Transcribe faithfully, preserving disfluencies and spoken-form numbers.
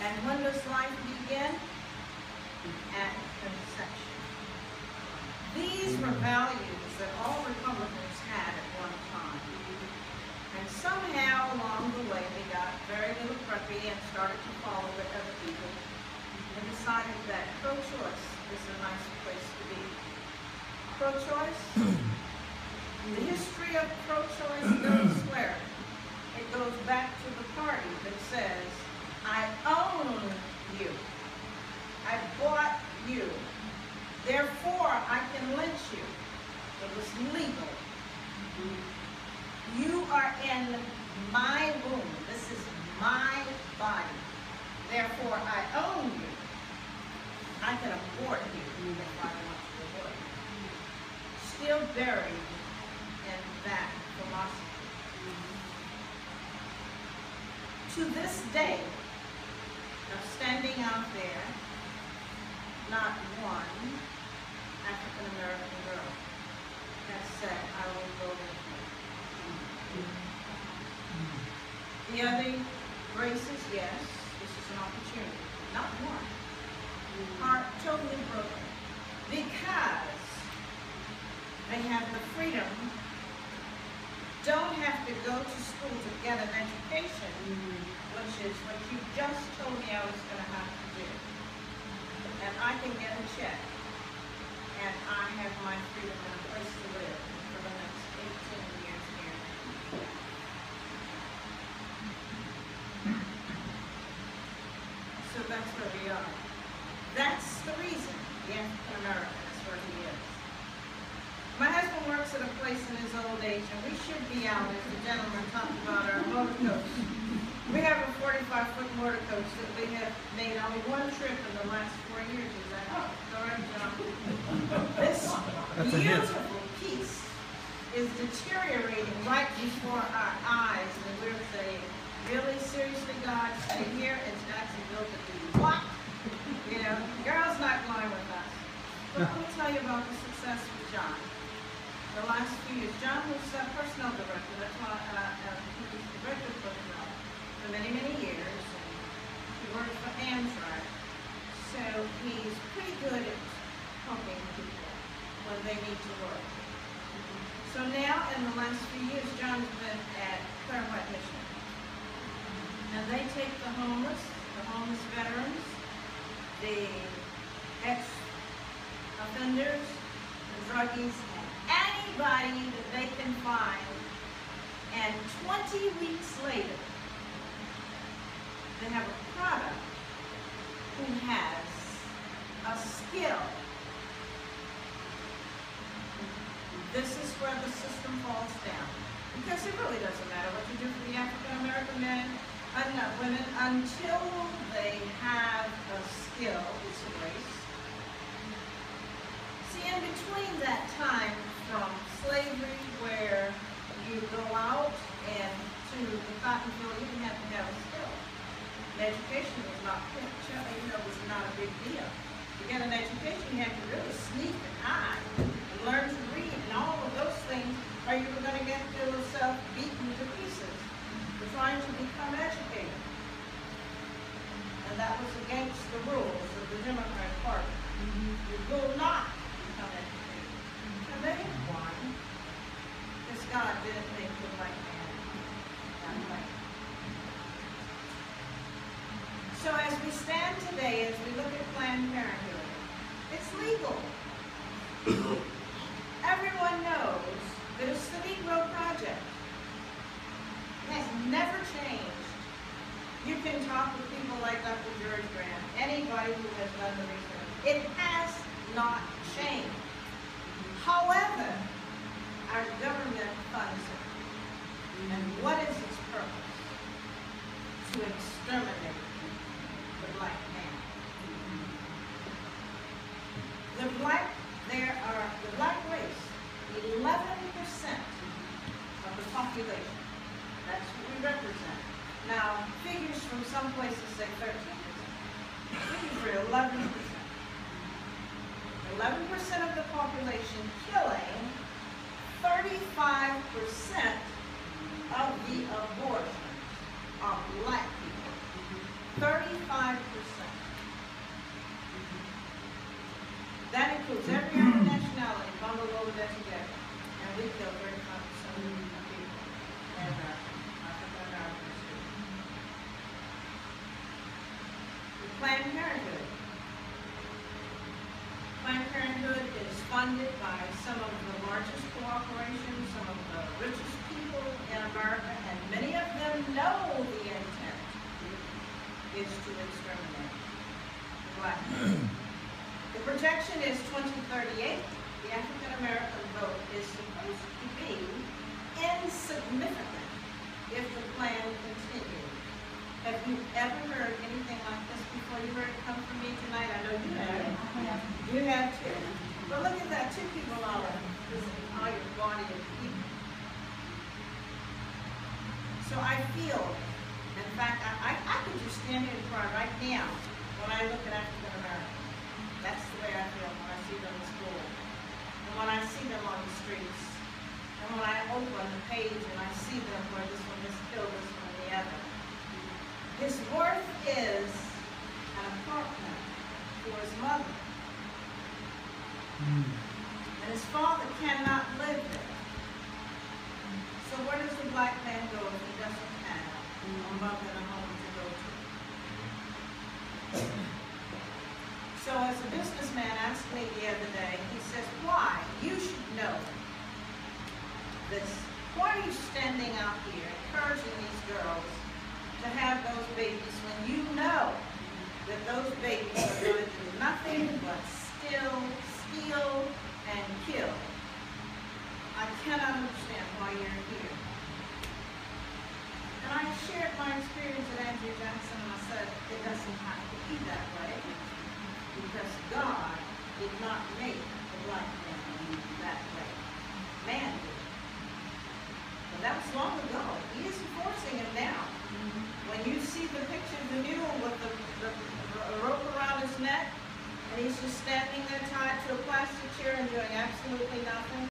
And when does life begin? At conception. These were values that all Republicans had at one time. And somehow along the way they got very little preppy and started to follow with other people and decided that pro-choice is a nice place to be. Pro-choice? The history of pro-choice goes where? It goes back to the party that says, I own you. I bought you. Therefore, I can lynch you. It was legal. You are in my womb. This is my body. Therefore, I own you. I can abort you if I want to abort you. Still buried in that philosophy. To this day, of standing out there, not one African American girl has said, I will go with you. The other races, yes, this is an opportunity. Not one. Heart totally broken. Because they have the freedom, don't have to go to school to get an education, which is what you just told me I was going to have to do. And I can get a check, and I have my freedom and a place to live for the next eighteen years here. So that's where we are. That's the reason the African American is where he is. My husband works at a place in his old age, and we should be out, as the gentleman talked about, our motor coach. We have a forty-five foot motor coach that we have made only one trip in the last four years. Is that, oh, all right, John. This beautiful piece is deteriorating right before our eyes, and we're saying, really, seriously, God, stay here in Jacksonville to do what? You know, girl's not going with us. But let me tell you about the success with John. The last few years, John was a personnel director. That's why uh, uh, he was the director of personnel for many, many years. He worked for Amtrak, so he's pretty good at helping people when they need to work. So now, in the last few years, John's been at Claremont, Michigan, and they take the homeless, the homeless veterans, the ex-offenders, the druggies, anybody that they can find, and twenty weeks later, they have a product who has a skill. This is where the system falls down. Because it really doesn't matter what you do for the African American men and uh, women until they have a skill. It's a race. See, in between that time from slavery, where you go out and to the cotton field, you didn't have to have a skill. And education was not, you know, was not a big deal. To get an education, you had to really sneak and hide and learn to read and all of those things, or you were going to get yourself beaten to pieces for trying to become educated. And that was against the rules of the Democratic Party. Mm-hmm. You will not become educated. And they won, because God didn't make the white man that way. So as we stand today, as we look at Planned Parenthood, it's legal. Everyone knows that it's the Negro Project. It has never changed. You can talk with people like Doctor George Graham, anybody who has done the research. It has not changed. However, our government funds it. And what is its purpose? To exterminate the black man. The black, there are, the black race, eleven percent of the population. That's what we represent. Now, figures from some places say thirteen percent. Figures are eleven percent. eleven percent of the population killing thirty-five percent of the abortions are black people. thirty-five That includes every other nationality bundled over there together. And we kill thirty-five percent of the people in America, African Americans too. Planned Parenthood. Planned Parenthood is funded by some of the largest corporations, some of the richest people in America, and many of them know the intent is to exterminate the black man. The projection is twenty thirty-eight. The African American vote is supposed to be insignificant if the plan continues. Have you ever heard anything like this before? You heard it come from me tonight? I know you have. You have too. But look at that, two people all of this entire body of people. So I feel, in fact, I, I, I could just stand here and cry right now when I look at African Americans. That's the way I feel when I see them in school. And when I see them on the streets. And when I open the page and I see them where this one is killed, this one the other. His worth is an apartment for his mother. Mm. And his father cannot live there. So where does the black man go if he doesn't have a mother and a home to go to? So as a businessman asked me the other day, he says, why? You should know this. Why are you standing out here encouraging these girls to have those babies when you know that those babies are going to do nothing but steal, steal, and kill? I cannot understand why you're here. And I shared my experience at Andrew Jackson, and I said, it doesn't have to be that way, because God did not make the black man that way. Man did. But that was long ago. He is enforcing it now. When you see the picture of the mule with the, the, the rope around his neck, and he's just standing there tied to a plastic chair and doing absolutely nothing,